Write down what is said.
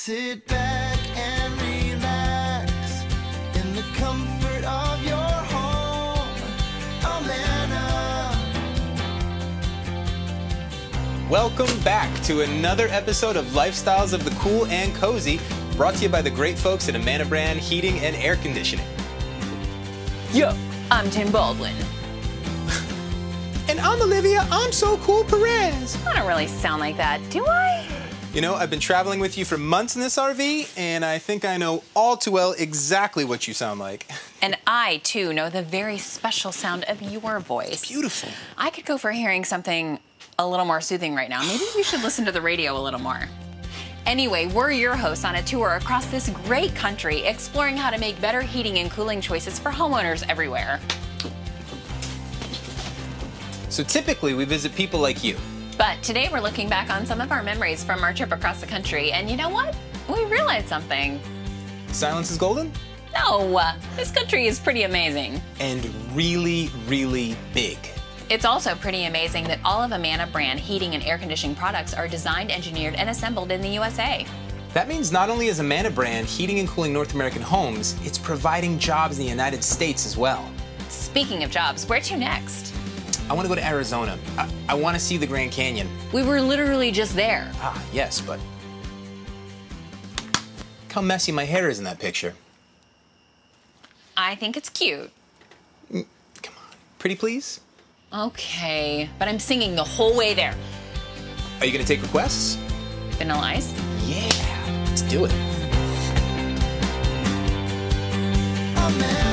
Sit back and relax in the comfort of your home. Amana. Welcome back to another episode of Lifestyles of the Cool and Cozy, brought to you by the great folks at Amana Brand Heating and Air Conditioning. Yo, I'm Tim Baldwin. And I'm Olivia, I'm so cool Perez. I don't really sound like that, do I? You know, I've been traveling with you for months in this RV, and I think I know all too well exactly what you sound like. And I, too, know the very special sound of your voice. Beautiful. I could go for hearing something a little more soothing right now. Maybe you should listen to the radio a little more. Anyway, we're your hosts on a tour across this great country, exploring how to make better heating and cooling choices for homeowners everywhere. So typically, we visit people like you. But today we're looking back on some of our memories from our trip across the country, and you know what? We realized something. Silence is golden? No, this country is pretty amazing. And really, really big. It's also pretty amazing that all of Amana Brand heating and air conditioning products are designed, engineered, and assembled in the USA. That means not only is Amana Brand heating and cooling North American homes, it's providing jobs in the United States as well. Speaking of jobs, where to next? I want to go to Arizona. I want to see the Grand Canyon. We were literally just there. Ah, yes, but look how messy my hair is in that picture. I think it's cute. Come on. Pretty please? Okay, but I'm singing the whole way there. Are you going to take requests? Vanilla Ice? Yeah, let's do it. Amana.